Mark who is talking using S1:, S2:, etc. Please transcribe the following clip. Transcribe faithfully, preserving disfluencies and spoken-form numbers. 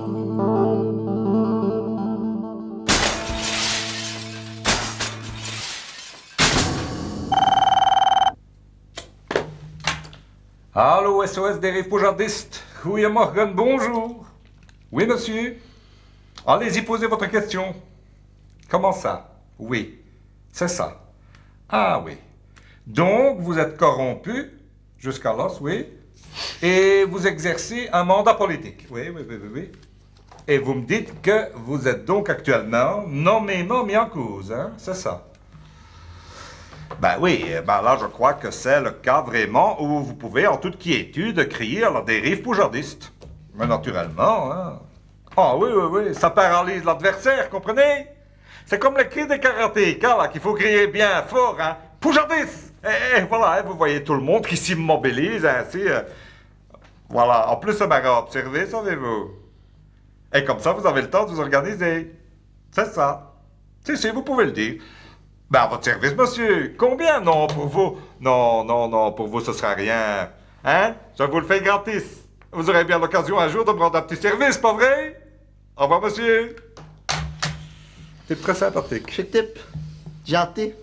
S1: Allô, S O S des rives poujardistes. Oui, Morgan, bonjour. Oui, monsieur. Allez-y, posez votre question. Comment ça? Oui, c'est ça. Ah oui. Donc, vous êtes corrompu, jusqu'à l'os, oui, et vous exercez un mandat politique. Oui, oui, oui, oui, oui. Et vous me dites que vous êtes donc actuellement nommément mis en cause, hein? C'est ça. Ben oui, ben là, je crois que c'est le cas vraiment où vous pouvez, en toute quiétude, crier à la dérive poujardiste. Mais naturellement, hein. Ah oui, oui, oui, ça paralyse l'adversaire, comprenez? C'est comme le cri des karatékas, là, qu'il faut crier bien fort, hein. Poujardiste! Et, et voilà, hein, vous voyez tout le monde qui s'immobilise ainsi. Euh, voilà, en plus, ça m'a observé, savez-vous. Et comme ça, vous avez le temps de vous organiser. C'est ça. Si, si, vous pouvez le dire. Ben, à votre service, monsieur. Combien? Non, pour vous. Non, non, non, pour vous, ce sera rien. Hein? Je vous le fais gratis. Vous aurez bien l'occasion un jour de me rendre un petit service, pas vrai? Au revoir, monsieur. C'est très sympathique.
S2: Chic type. Gentil.